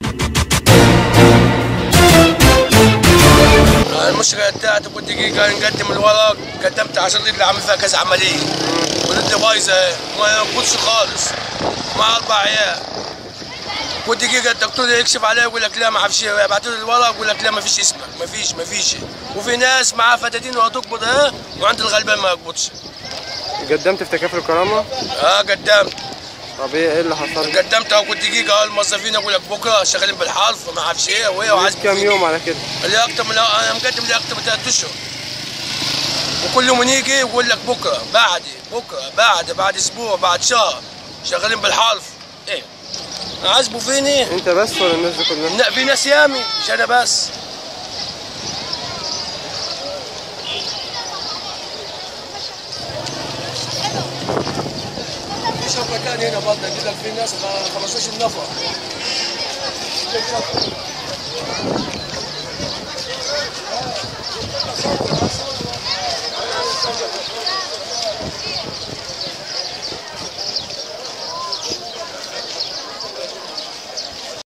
المشكله بتاعتي كنت نقدم الورق، قدمت عشان اللي عامل فيها كذا عمليه ولدي بايظه ما ينقصش خالص مع 4 عيال. كنت الدكتور يكشف عليا يقول لك لا ما اعرفش، يبعتوا لي الورق يقول لك لا ما فيش اسمك، ما فيش. وفي ناس معاها فتاتين وهتقبض وعند الغلبان ما يقبضش. قدمت في تكافل الكرامه؟ قدمت. طب ايه اللي حصل؟ قدمت وكنت الموظفين يقول لك بكره شغالين بالحرف ما اعرفش ايه وهي وعايز كام يوم على كده؟ اللي اكتر من انا مقدم لي اكتر من 3 اشهر. وكل يوم يجي يقول لك بكره بعد اسبوع بعد شهر شغالين بالحرف. ايه عازبوا فيني؟ انت بس ولا الناس دي كلها؟ لا في ناس يامي مش انا بس. في شرطه ثانيه هنا برضه يجيب لك في ناس 15 نفر.